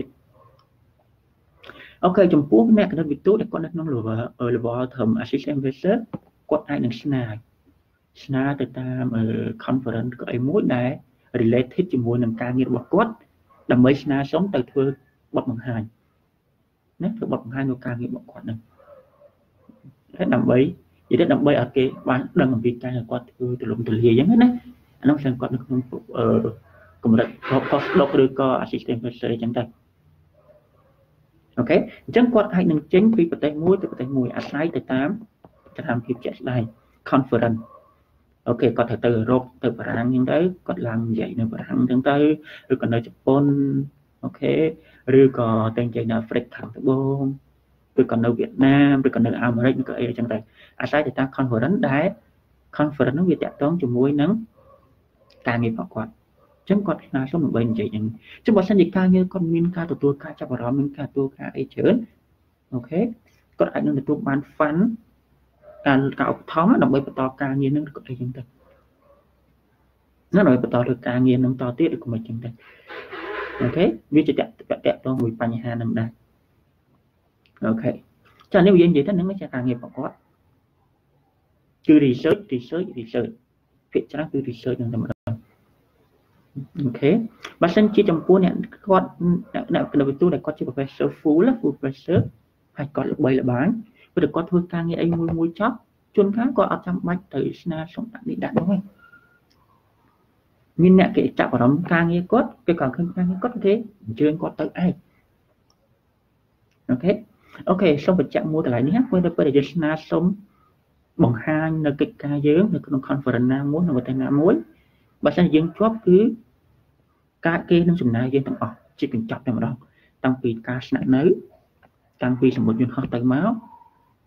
អូខេចំពោះអ្នកគណិតវិទ្យាដែលគាត់នៅក្នុង level level term assistant professor គាត់អាចនឹងស្នើស្នើទៅតាម conference ក៏អីមួយដែល related ជាមួយនឹងការងាររបស់គាត់ដើម្បីស្នើសុំទៅធ្វើបទបង្ហាញណាធ្វើបទបង្ហាញនៅការងាររបស់គាត់ហ្នឹងហើយដើម្បីនិយាយទៅដើម្បីឲ្យគេបានដឹងអំពីការដែលគាត់ធ្វើទូលំទូលាយអញ្ចឹងណាអានោះស្អាតគាត់នៅក្នុងកម្រិត postdoc ឬក៏ assistant professor អញ្ចឹងទៅអូខេអញ្ចឹងគាត់អាចនឹងចេញពីប្រទេសមួយទៅប្រទេសមួយអាស្រ័យទៅតាមស្ថានភាពជាក់ស្ដែង conference អូខេគាត់ទៅទៅអឺរ៉ុបទៅបារាំងអញ្ចឹងទៅគាត់ឡើងនិយាយនៅបារាំងអញ្ចឹងទៅឬក៏នៅជប៉ុនអូខេឬក៏ទៅនិយាយនៅអាហ្វ្រិកខាងត្បូងឬក៏នៅវៀតណាមឬក៏នៅអាមេរិកឬក៏អីអញ្ចឹងទៅអាស្រ័យទៅតាម conference ដែល conference នោះវាតាក់ទងជាមួយនឹងការងាររបស់គាត់អញ្ចឹងគាត់ស្នើសុំដើម្បីនិយាយអញ្ចឹងអញ្ចឹងបើសិនជាការងារគាត់មានការទទួលការចាប់អារម្មណ៍មានការទទួលការអីច្រើនអូខេគាត់អាចនឹងទទួលបាន fund ការការឧបត្ថម្ភដើម្បីបន្តការងារនឹងឬក៏អីចឹងទៅណាដើម្បីបន្តធ្វើការងារនឹងតទៀតឬក៏មិនចឹងទៅអូខេវាជាតាក់ទងមួយបញ្ហានឹងដែរអូខេចានេះយើងនិយាយទៅនឹងជាការងាររបស់គាត់គឺ research research research ភាគច្រើនគឺ research នឹងតែម្ដងអូខេបើសិនជាចំពោះអ្នកគាត់អ្នកគណិតវិទ្យាដែលគាត់ជា professor full full professor ហើយគាត់ល្បីល្បាញព្រោះគាត់ធ្វើការងារអីមួយមួយចប់ជួនកាលគាត់អត់ចាំបាច់ទៅស្នើសុំដាក់នេះដាក់នោះទេមានអ្នកគេចាប់អារម្មណ៍ការងារគាត់គេក៏ឃើញការងារគាត់គេអញ្ជើញគាត់ទៅឯងអូខេអូខេសូមបញ្ជាក់មួយកន្លែងនេះណាពេលពេលយើងស្នើសុំបង្ហាញនៅកិច្ចការយើងនៅក្នុង conference ណាមួយនៅប្រទេសណាមួយបើសិនយើងជាប់គឺការគេនឹងចំណាយយើងទាំងអស់ជាកញ្ចប់តែម្ដងតាំងពីការស្នាក់នៅតាំងពីសមុទ្រយន្តហោះទៅមក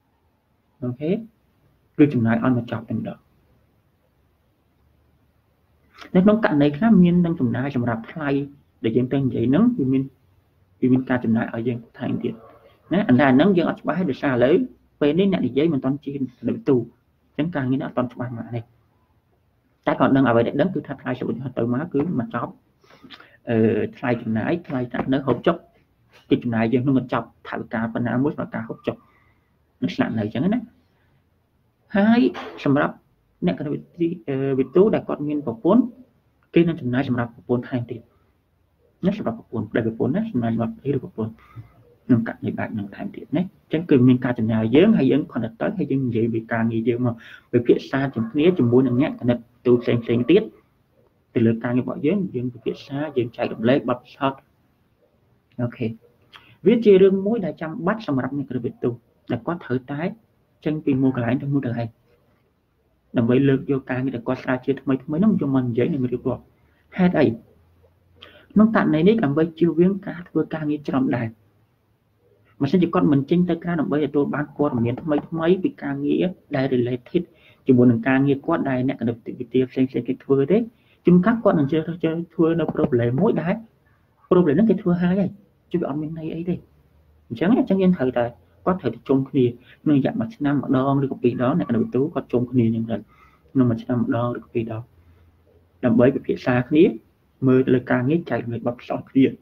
អូខេគឺចំណាយអស់មកចប់តែម្ដង nên nó cạn này khác miên đang chủng nai chủng rạp thay để dân tên vậy nắng vì miên vì miên ca chủng nai ở dân thành tiền nè anh là nắng dân ở bãi để xa lấy về đến nhận giấy mình toàn chi để tù chẳng càng như nó toàn bài mà này ta còn đang ở vậy để đấng cứ thay thay sự từ má cứ mà chó thay chủng nai thay chặt nó hộp chốc cái chủng nai dân nó mình chọc thảo cá phần nào muốn vào cá hộp chốc nó sẵn này chẳng đấy hai sầm rập nè cái vị vị tú đã có nguyên vào vốn cái nó chủng nai sầm rập vốn hai tiền nhất là vào vốn đại vốn nhất là vào cái được vốn nâng cạn như bạn nâng thành tiền đấy chẳng cần mình ca chừng nào dớn hay dớn còn tới hay dưng vậy vì càng nghĩ dưng mà về phía xa chừng nghĩa chừng muốn nhẹ cái này tu xem xem tiết từ lượt càng như bỏ dớn dưng về phía xa dưng chạy cầm lấy bật shot ok viết chia rương mối đại trăm bắt xongรับnhững cái việc tu đã có thử tái chân vì mua cái lại trong mua đời này đồng với lượt vô càng như là có xa chia mấy mấy năm cho mình dễ này mới được bỏ hai đây nó tặng này đấy làm với chiêu viếng cả vừa càng như trong đài mà sẽ chỉ con mình trên tay ca đồng bây giờ tôi bán con miền mấy mấy bị ca nghĩa đại để lấy thiết chỉ muốn đừng ca nghĩa quá đại nè được tự tiêu xem xem cái thưa đấy chúng các con đừng chơi chơi thưa nó problem mỗi đái problem nó cái thưa hai này chứ bị ông bên này ấy đi chẳng là chẳng nhân thời tại có thể chung thì nơi dạng mà năm ở đó được bị đó này đầu tú có chung thì những lần nhưng mà năm ở đó được bị đó làm bởi bị phía xa kia mười là ca nghĩa chạy người bập sọt kia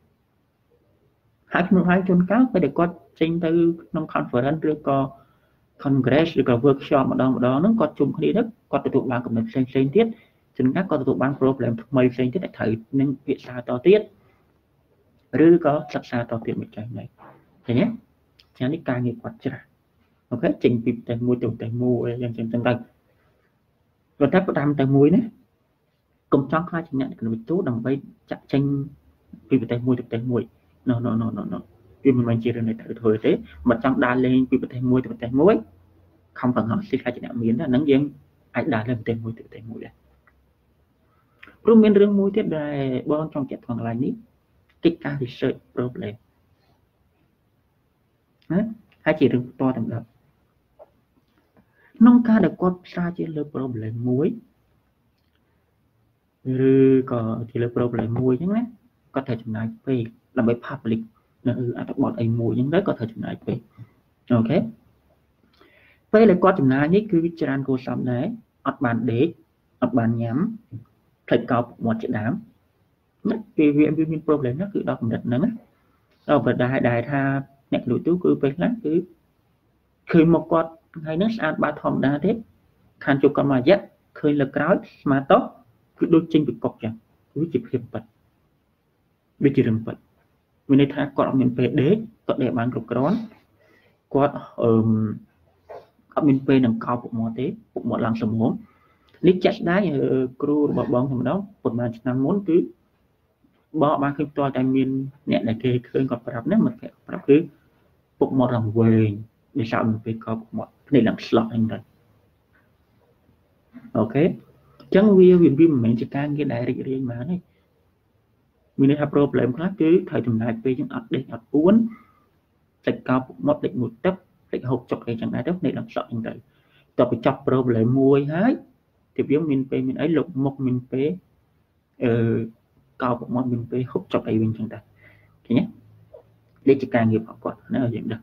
hai mươi hai chôn cáo phải để có trên từ nông conference rồi có congress rồi có workshop mà đó mà đó nó có chung cái đất có tụ ban cộng đồng sen sen tiết chính các có tụ ban problem mây sen tiết để thử nên việc xa to tiết rồi có sắp xa to tiết một trái này thế nhé chán đi càng nghiệp quạt trả ok trình việc tại mua tiểu tại mua dân trên tân tân và các đam tại muối đấy cùng cho khai nhận cái việc tốt đồng với chặt tranh vì tại mua được tại muối no no no no no vì mình mình chỉ là này thời thế mà trong đa lên vì có thể mua từ tay muối không cần họ xin khai chỉ đạo miếng là nắng dân ai đã lên tay muối từ tay muối đấy rồi miếng rừng muối tiếp là bon trong chặt còn lại ní cái ca research problem hai chỉ rừng to tầm đó nông ca được có ra chỉ là problem muối rồi có chỉ là problem muối nhé có thể chừng này về làm bởi public là ở các bọn ấy mùi những đấy có thể chừng này về ok vậy là có chừng này ní cứ vicharan cô xong đấy ọt bàn đế ọt bàn nhắm thầy cao một trận đám vì vì vì problem nó cứ đọc một đợt nữa đâu và đại đại tha nè đối tú cứ về lắm cứ khi một con hay nó sao ba thòng đa thế khan chụp con mà dắt khơi là cái mà tốt cứ đôi chân bị cọc chẳng cứ chụp hiệp vật bị chỉ rừng vật mình đây tha còn mình về đế có để bán cực rón có ở mình về đằng cao của mỏ tế của một lần sầm muốn lý chặt đá kêu bỏ bóng thằng đó một màn năm muốn cứ bỏ ba cái to tay miên nhẹ này kia khơi còn phải nếu mình phải phải cứ một một lần về để sao mình về có một này làm slot anh rồi ok chẳng vì vì vì mình chỉ can cái đại riêng mà này mình hay problem khác chứ thời điểm này về những update ở cuốn lệch cao một lệch một tấc lệch hộp chọc cái chẳng ai đất này làm sợ anh rồi tập bị chọc problem mùi hái thì biết mình về mình ấy lục một mình về cao một mình về hộp chọc cái bên chẳng ta thì nhé để chỉ càng nghiệp học quạt nó ở dạng được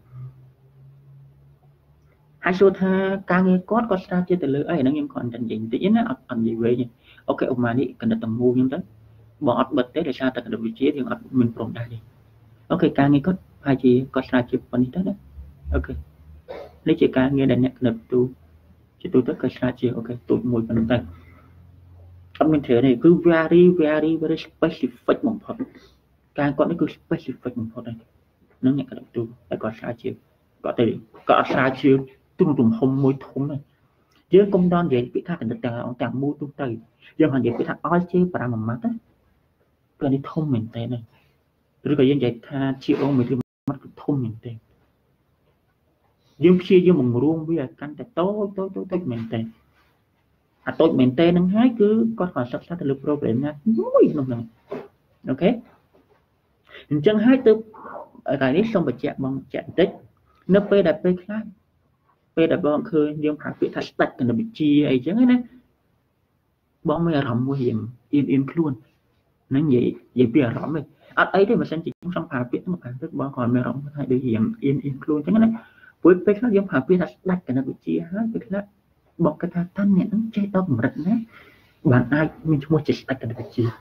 hai số tha càng nghe cốt có sao chưa từ lưỡi ấy nó nhưng còn chẳng gì tí nó ăn gì về nhỉ ok ông mà đi cần được tầm mua nhưng đấy bỏ bật tới để sao ta được vị trí thì mình prong đây đi ok càng nghe cốt hai chị có sao chưa phần đó đấy ok lấy chị càng nghe đàn nhạc lực tu chị tôi tất cả sao chưa ok tụi mùi phần tay âm mình thể này cứ very very very specific một phần càng có nó cứ specific một phần này nó nhạc lực tu lại có sao chưa có thể có sao chưa tung trùng hông môi thốn này chứ công đoan vậy bị thắt được tàng ông tàng mua tung tây giờ hàng vậy bị thắt ói chứ và làm mắt á cái này thông mình tên này rồi cái dân vậy tha chịu ông mình thì mắt thông mình tên dương chia vô một ruộng bây giờ căn tại tối tối tối tối mình tên à tối mình tên nó hái cứ có phải sắp sát được problem nha mũi luôn này ok mình chân hái từ ở cái này xong phải chạm bằng chạm tích nó p đặt p khác p đặt bằng khơi nhưng phải bị thắt tách cần bị chia ấy chứ ấy nè bom mày rầm mua hiểm yên yên luôn nó vậy vậy bây giờ rầm rồi ở ấy thì mà xem chỉ trong trong phà biết mà phà biết bom còn mày rầm hay được hiểm yên yên luôn chẳng này với cái khác giống phà biết là đặt cái nào bị chia hết cái khác bọc cái thằng thanh nhẹ nó chơi tao một rật nè bạn ai mình mua chỉ đặt cái nào bị chia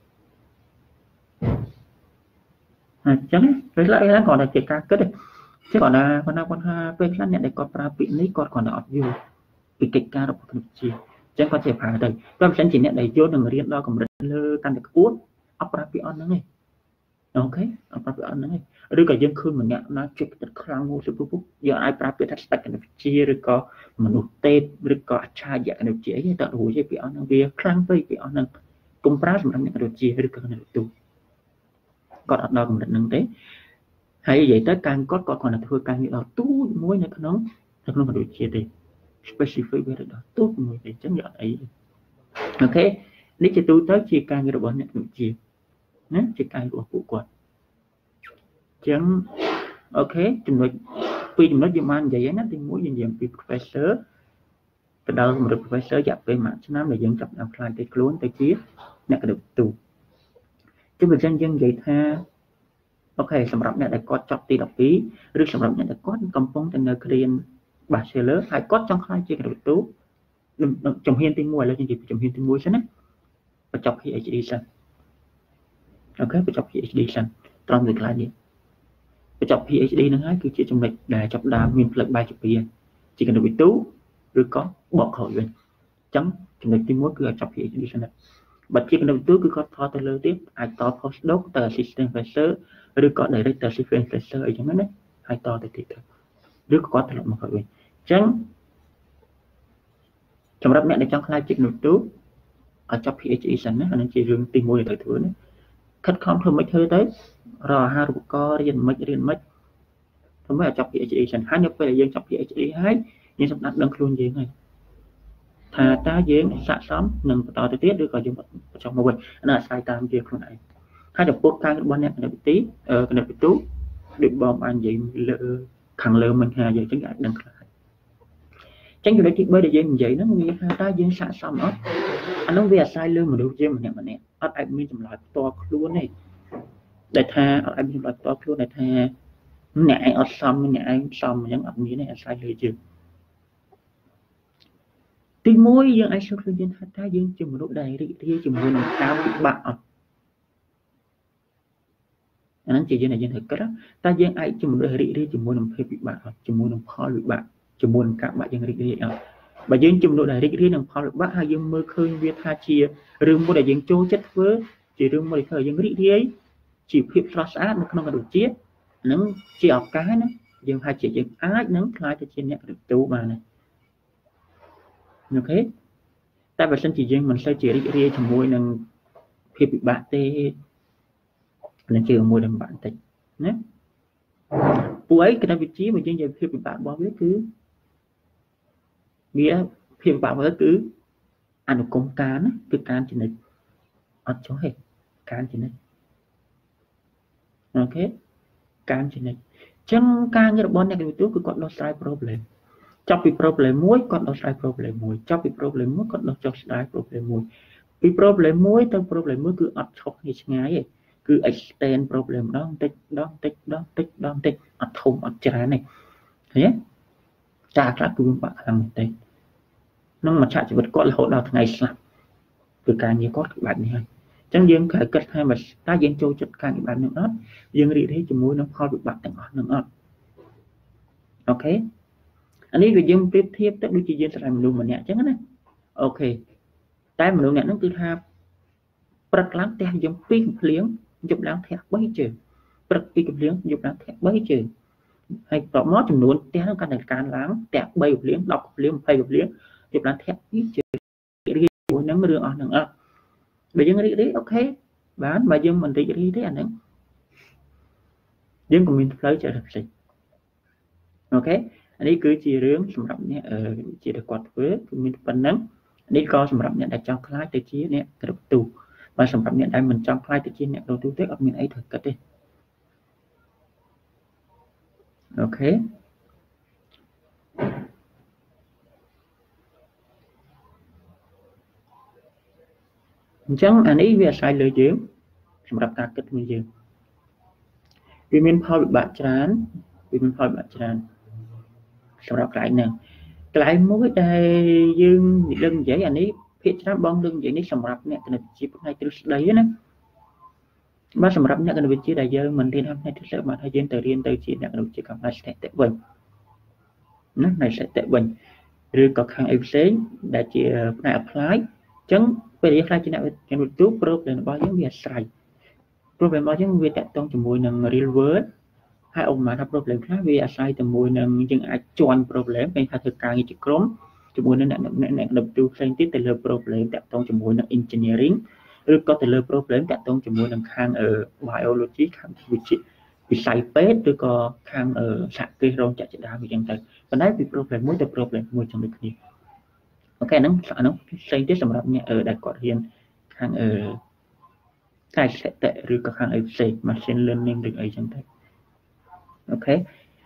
chẳng cái lại nó còn là kể cả kết chứ còn là còn là còn ha bên khác nhận để còn ra bị lấy còn còn là vô bị kịch ca được một chi chẳng có thể phá đây tôi sẽ chỉ nhận đầy vô đừng riêng đó còn lơ căn được cuốn operation nó này ok operation nó này rồi cả dân khơi mình nhận nó chụp tất cả ngô sự phúc giờ ai pra bị thắt tách cái chi rồi có mình nụ tê rồi có cha dạ cái chi ấy tận hủ chơi bị nó về khăn với bị nó cùng pra mình nhận được chi rồi cái này tụ còn ở đâu cũng định thế hay vậy tới càng có còn là thôi càng như đó tú muối này nó nó mà được chia đi specific về đó tốt người để chấp nhận ấy ok nếu chỉ tôi tới chia càng như đó bọn nhận được chia nhé chia càng của phụ quạt chẳng ok chúng nó vì chúng nó dùng ăn vậy nó thì muối dần dần vì professor từ đầu mà được professor dập về mạng số năm là dân chập làm lại cái luôn tới chia nhận được tù chứ việc dân dân vậy tha ok សម្រាប់អ្នកដែលគាត់ចប់ទី12ឬសម្រាប់អ្នកដែលគាត់កំពុងតែនៅរៀន Bachelor ហើយគាត់ចង់ខ្លាយជាគ្រូទូជំហានទី1ឥឡូវយើងនិយាយពីជំហានទី1សិនណាបញ្ចប់ PhD សិនអូខេបញ្ចប់ PhD សិនត្រង់ទៅខ្លាយនេះបញ្ចប់ PhD ហ្នឹងហើយគឺជាចំណុចដែលចាប់ដើមមានផ្លូវបែកជាពីរជាគ្រូទូឬក៏បកក្រោយវិញអញ្ចឹងចំណុចទី1គឺឲ្យចប់ PhD សិនបើជាគ្រូទូគឺគាត់ថតទៅលើទៀតអាចត postdoc ទៅ assistant professor ឬក៏ director assistant professor អីចឹងណាហើយតទៅទៀតឬក៏គាត់ត្រឡប់មកវិញអញ្ចឹងសម្រាប់អ្នកដែលចង់ខ្លាចជាគ្រូទូឲ្យចប់ PhD សិនណាអានឹងជារឿងទី1ដែលត្រូវធ្វើណាខិតខំធ្វើមិនធ្វើទៅរកអាហារូបករណ៍រៀនមិនរៀនមិនធ្វើមិនឲ្យចប់ PhD សិនហើយនៅពេលដែលយើងចប់ PhD ហើយយើងសម្ដេចដឹងខ្លួនយើងហើយថាតើយើងស័ក្តិសមនឹងបន្តទៅទៀតឬក៏យើងបញ្ចុះមកវិញអានោះអាស្រ័យតាមវាខ្លួនឯងហើយចំពោះការរបស់អ្នកគណិតវិទ្យាគណិតវិទ្យាដូចបងបាននិយាយលើខាងលើមិនថាយើងចឹងអាចដឹងខ្លះចឹងចំណុចទី3ដែលយើងនិយាយហ្នឹងវាថាតើយើងស័ក្តិសមអត់អានោះវាអាស្រ័យលើមនុស្សយើងម្នាក់ម្នាក់អត់អាចមានចម្លើយផ្ទាល់ខ្លួនទេដែលថាអត់អាចមានចម្លើយផ្ទាល់ខ្លួនដែលថាអ្នកឯងអត់សមអ្នកឯងសមអញ្ចឹងអត់មានទេអាស្រ័យលើយើងទី1យើងអាចសួរខ្លួនយើងថាតើយើងជាមនុស្សដែលរីករាយជាមួយនឹងការពិបាកអត់អាហ្នឹងជាយើងដែលយើងត្រូវគិតតើយើងអាចជាមនុស្សរីករាយជាមួយនឹងភាពពិបាកអត់ជាមួយនឹងផលវិបាកជាមួយនឹងការបាក់យើងរីករាយអត់បើយើងជាមនុស្សដែលរីករាយនឹងផលវិបាកហើយយើងមើលឃើញវាថាជារឿងមួយដែលយើងចូលចិត្តធ្វើជារឿងមួយដែលធ្វើឲ្យយើងរីករាយជាភាពស្រស់ស្អាតនៅក្នុងរូបជាតិហ្នឹងជាឱកាសណាយើងហើយជាយើងអាចនឹងខ្លាយទៅជាអ្នករិះគន់បានណាអូខេតែបើសិនជាយើងមិនសូវជារីករាយជាមួយនឹងភាពពិបាកទេនឹងជាមួយដែលបាក់បន្តិចណាពួកឯងគណិតវិទ្យាបើយើងនិយាយភាពពិបាករបស់វាគឺវាភាពពិបាករបស់វាគឺអនុគមការណាគឺការចំណេញអត់ចុះទេការចំណេញអូខេការចំណេញអញ្ចឹងការងាររបស់អ្នកគណិតវិទ្យាគឺគាត់ដោះស្រាយ problem ចាប់ពី problem មួយគាត់ដោះស្រាយ problem មួយចាប់ពី problem មួយគាត់ដោះចុះស្រាយ problem មួយពី problem មួយទៅ problem មួយគឺអត់ឈប់គ្នាឆ្ងាយទេគឺ extend problem ដងតិចដងតិចដងតិចដងតិចអត់ធំអត់ច្រើនទេឃើញទេចាខ្លះគឺវាបាក់ខ្លាំងទេនឹងមកឆាក់ជីវិតគាត់រហូតដល់ថ្ងៃស្លាប់គឺការងារគាត់គឺបែបនេះហើយអញ្ចឹងយើងត្រូវគិតថាបើតើយើងចូលចិត្តការងារបែបនេះអត់យើងរីករាយជាមួយនឹងផលវិបាកទាំងអស់នឹងអត់អូខេអានេះគឺយើងប្រៀបធៀបទៅដូចជាយើងស្រឡាញ់មនុស្សម្នាក់អញ្ចឹងណាអូខេតែមនុស្សអ្នកហ្នឹងគឺថាព្រឹកឡើងផ្ទះយើងពីរកំភ្លៀងយប់ឡើងផ្ទះបីជើងព្រឹកពីរកំភ្លៀងយប់ឡើងផ្ទះបីជើងហើយតបមកចំនួនផ្ទះហ្នឹងកាន់តែកើនឡើងផ្ទះបីកំភ្លៀងដប់កំភ្លៀងยี่สิบកំភ្លៀងយប់ឡើងផ្ទះពីរជើងរីកជាមួយនឹងរឿងអស់ហ្នឹងអត់បើយើងរីករាយអូខេបានបើយើងមិនរីករាយទេអាហ្នឹងយើងក៏មានផ្លូវចរិតផ្សេងអូខេអានេះគឺជារឿងសម្រាប់អ្នកជាដែលគាត់ធ្វើគឺមានប៉ុណ្ណឹងនេះក៏សម្រាប់អ្នកដែលចង់ខ្លាចទៅជាអ្នកគ្រូទូបើសម្រាប់អ្នកដែលមិនចង់ខ្លាចទៅជាអ្នកគ្រូទូទេអត់មានអីត្រូវគិតទេអូខេ chẳng anh ấy về sai lời dươngសម្រាប់ការគិតមួយយើងវាមានផលវិបាកច្រើនវាមានផលវិបាកច្រើនសម្រាប់កន្លែងហ្នឹងកន្លែងមួយដែលយើងលើកនិយាយអានេះភាគច្រើនបងលើកនិយាយនេះសម្រាប់អ្នកគណិតវិទ្យាផ្នែកទ្រឹស្ដីណាបាទសម្រាប់អ្នកគណិតវិទ្យាដែលយើងមិនរៀនផ្នែកទ្រឹស្ដីបាទហើយយើងទៅរៀនទៅជាអ្នកគណិតវិទ្យាខាងផ្នែកស្ថិតិវិញណាផ្នែកស្ថិតិវិញឬក៏ខាងអីផ្សេងដែលជាផ្នែក apply អញ្ចឹងពេលរៀនខ្លះជាអ្នកគណិតវិទ្យា problem របស់យើងវាអាស្រ័យ problem របស់យើងវាតាក់ទងជាមួយនឹង real world ហើយឧបមាថា problem ខ្លះវាអាស្រ័យទៅមួយនឹងយើងអាចជន់ problem ពេលថាធ្វើការងារជាក្រុមជាមួយនឹងអ្នកអ្នកដប់ទូផ្សេងទៀតទៅលើ problem តាក់ទងជាមួយនឹង engineering ឬក៏ទៅលើ problem តាក់ទងជាមួយនឹងខាង biology ខាងវិទ្យាវិស័យពេទ្យឬក៏ខាងសហគ្រាសរោងចក្រជាដើមអញ្ចឹងទៅប៉ុន្តែពី problem មួយទៅ problem មួយចឹងដូចគ្នាអូខេហ្នឹងអានោះផ្សេងទៀតសម្រាប់អ្នកដែលគាត់រៀនខាងអឺតែស្ថិតិឬក៏ខាងអីផ្សេង machine learning ឬអីចឹងទៅអូខេ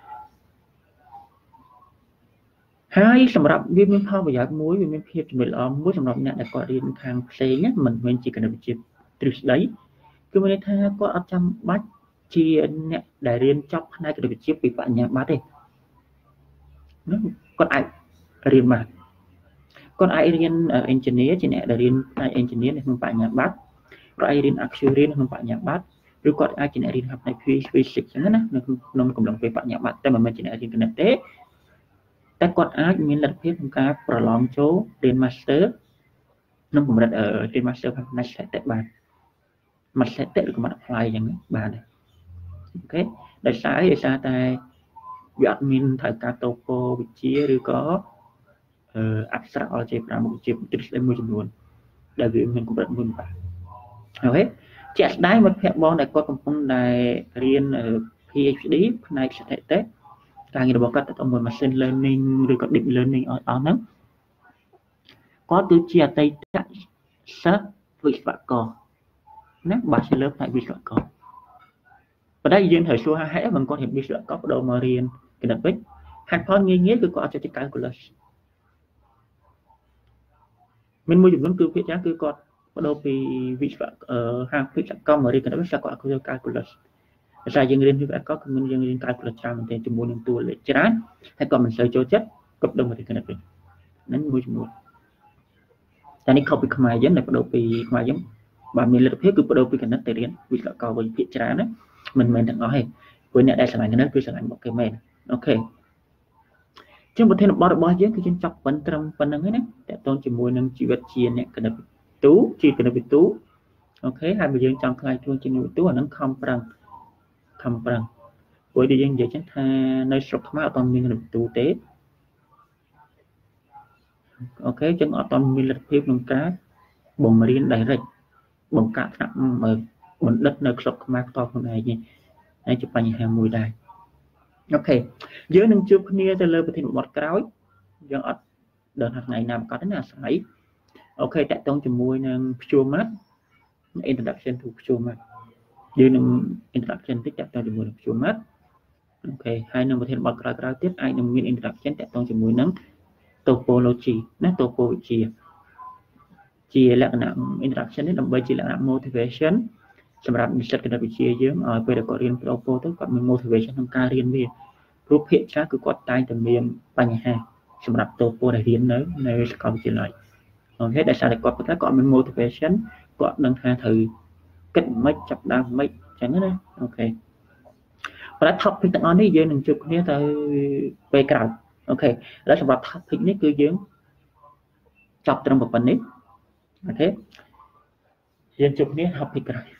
ហើយសម្រាប់វាមានផលប្រយោជន៍មួយវាមានភាពចំណេញល្អមួយសម្រាប់អ្នកដែលគាត់រៀនខាងផ្សេងណាមិនមែនជាគណិតវិទ្យាទ្រឹស្ដីគឺមានន័យថាគាត់អត់ចាំបាច់ជាអ្នកដែលរៀនចប់ផ្នែកគណិតវិទ្យាពីបញ្ញាបត្រទេនោះគាត់អាចរៀនបានគាត់អាចរៀន engineer ជាអ្នកដែលរៀនផ្នែក engineer នៅក្នុងបញ្ញាបត្រគាត់អាចរៀន actuarial នៅក្នុងបញ្ញាបត្រឬគាត់អាចជាអ្នករៀនផ្នែក physics ចឹងណានៅក្នុងកំឡុងពេលបញ្ញាបត្រតែមិនមែនជាអ្នករៀនគណិតទេតែគាត់អាចមានលទ្ធភាពក្នុងការប្រឡងចូលរៀន master ក្នុងកម្រិតរៀន master ផ្នែកស្ថិតិបាន master ឬក៏ apply ចឹងបានដែរអូខេដោយសារដោយសារតែវាអត់មានត្រូវការតូប៉ូវិទ្យាឬក៏អឺអក្សរ algebra មុខវិជ្ជាទ្រឹស្ដីមួយចំនួនដែលវាមានកម្រិតមួយបាទអូខេជាក់ស្ដែងមិត្តភក្តិបងដែលគាត់កំពុងតែរៀន PhD ផ្នែកស្ថិតិការងាររបស់គាត់ទៅជាមួយ machine learning ឬក៏ deep learning អស់អស់ហ្នឹងគាត់គឺជាអតីតសិស្សវិស្វករណា Bachelor ផ្នែកវិស្វករប៉ុន្តែយើងត្រូវសួរហេតុអីមិនគាត់រៀនវិស្វករបដូរមករៀនគណិតវិទ្យាហេតុផលងាយងាយគឺគាត់អត់ចេះ calculus មានមួយចំនួនគឺភាគច្រើនគឺគាត់បដូរពីវិស្វហាងវិស្វកម្មមករៀនគណិតវិទ្យាគាត់អត់ចូល calculus ដោយសារយើងរៀនវិស្វកម្មគឺមានយើងរៀន calculus ច្រើនមែនទែនជាមួយនឹងតួលេខច្រើនហើយគាត់មិនសូវចូលចិត្តគាត់បដូរមករៀនគណិតវិទ្យាហ្នឹងមួយចំនួនតែនេះខុសពីខ្មែរយើងដែលបដូរពីខ្មែរយើងបើមានលទ្ធភាពគឺបដូរពីគណិតទៅរៀនវិស្វកម្មវិញភាគច្រើនណាមិនមែនទាំងអស់ទេព្រោះអ្នកដែលឆ្លងគណិតគឺឆ្លងមកគេមែនអូខេជាប្រធានបទរបស់យើងគឺយើងចាប់ប៉ុណ្្នឹងត្រឹមប៉ុណ្្នឹងហើយណាតើតើជាមួយនឹងជីវិតជាអ្នកគណិតវិទូជាគណិតវិទូអូខេហើយបើយើងចង់ខ្លាយខ្លួនជាអ្នកវិទូអាហ្នឹងខំប្រឹងខំប្រឹងព្រោះដូចយើងនិយាយចឹងថានៅស្រុកខ្មែរអត់មានគណិតវិទូទេអូខេចឹងអត់មានលទ្ធភាពក្នុងការបង្រៀន direct បង្កើតថ្នាក់បណ្ឌិតនៅស្រុកខ្មែរផ្ទាល់ខ្លួនឯងទេហើយជាបញ្ហាមួយដែរអូខេយើងនឹងជួបគ្នាទៅលើប្រធានបទក្រោយយើងអត់ដឹងថាថ្ងៃណាប្រកាសទេណាអាស្រ័យអូខេតាក់ទងជាមួយនឹងព្យួរម៉ាត់ introduction to ព្យួរម៉ាត់យើងនឹង introduction តិចតាក់ទងជាមួយនឹងព្យួរម៉ាត់អូខេហើយនឹងប្រធានបទក្រោយៗទៀតអាចនឹងមាន introduction តាក់ទងជាមួយនឹង topology ណា topo វិទ្យាជាលក្ខណៈ introduction នេះដើម្បីជាលក្ខណៈ motivation សម្រាប់និស្សិតគណិតវិទ្យាយើងឲ្យពេលគាត់រៀន topo ទៅគាត់មាន motivation ក្នុងការរៀនវាព្រោះភាគច្រើនគឺគាត់តែងតែមានបញ្ហាសម្រាប់ topo ដែលរៀននៅនៅសាកលវិទ្យាល័យអូខេដោយសារតែគាត់គាត់គាត់មាន motivation គាត់ដឹងថាត្រូវគិតមិនចាប់ដើមមិនអញ្ចឹងណាអូខេប៉ុន្តែ topic ទាំងអស់នេះយើងនឹងជួបគ្នាទៅពេលក្រោយអូខេឥឡូវសម្រាប់ topic នេះគឺយើងចប់ត្រឹមប៉ុណ្្នេះអូខេយើងជួបគ្នា topic ក្រោយ